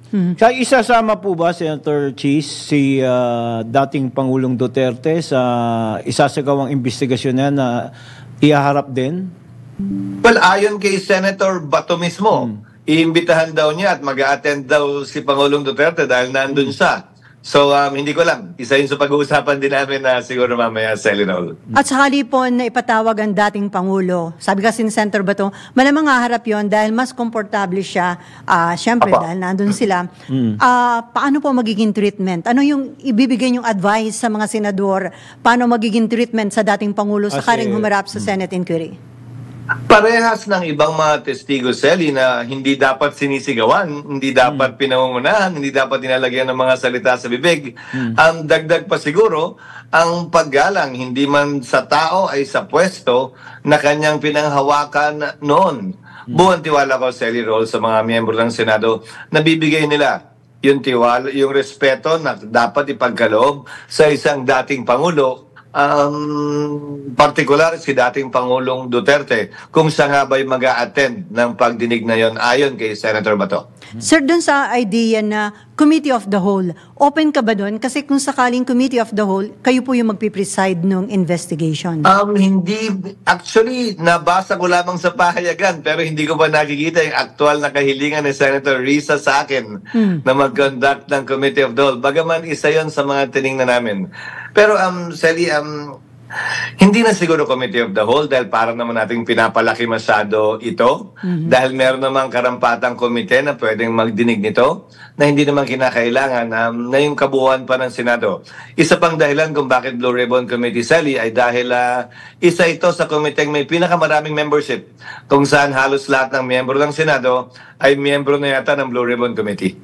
Siya isasama po ba, Senator Cheese, si dating Pangulong Duterte sa isasagawang investigasyon na ihaharap din? Well, ayon kay Senator Bato mismo, iimbitahan daw niya at mag-a-attend daw si Pangulong Duterte dahil nandun siya. So, hindi ko lang. Isa yun sa pag-uusapan din namin na siguro mamaya sa Elinol. At sakali po na ipatawag ang dating Pangulo, sabi kasi ni Senator Bato, malamang haharap yon dahil mas komportable siya, syempre dahil nandun sila. Paano po magiging treatment? Ano yung ibibigay niyong advice sa mga senador? Paano magiging treatment sa dating Pangulo sa karing humarap sa Senate inquiry? Parehas ng ibang mga testigo, Sally, na hindi dapat sinisigawan, hindi dapat pinangungunahan, hindi dapat dinalagyan ng mga salita sa bibig. Ang dagdag pa siguro, ang paggalang, hindi man sa tao ay sa pwesto na kanyang pinanghawakan noon. Buong tiwala ko, Sally Roll, sa mga miyembro ng Senado, nabibigay nila yung tiwala, yung respeto na dapat ipagkaloob sa isang dating Pangulo, partikular si dating Pangulong Duterte, kung siya nga ba'y mag-a-attend ng pagdinig na yon ayon kay Senator Bato. Sir, dun sa idea na Committee of the Whole, open ka ba dun? Kasi kung sakaling Committee of the Whole, kayo po yung magpipreside ng investigation. Hindi. Actually, nabasa ko lamang sa pahayagan pero hindi ko pa nakikita yung aktual na kahilingan ni Senator Risa sa akin na mag-conduct ng Committee of the Whole. Bagaman isa yon sa mga tiningnan namin. Pero, Sally, hindi na siguro Committee of the Whole dahil parang naman nating pinapalaki masyado ito. Dahil meron namang karampatang komite na pwedeng magdinig nito na hindi naman kinakailangan na yung kabuuan pa ng Senado. Isa pang dahilan kung bakit Blue Ribbon Committee, Sally, ay dahil isa ito sa komiteng may pinakamaraming membership kung saan halos lahat ng miyembro ng Senado ay miyembro na yata ng Blue Ribbon Committee.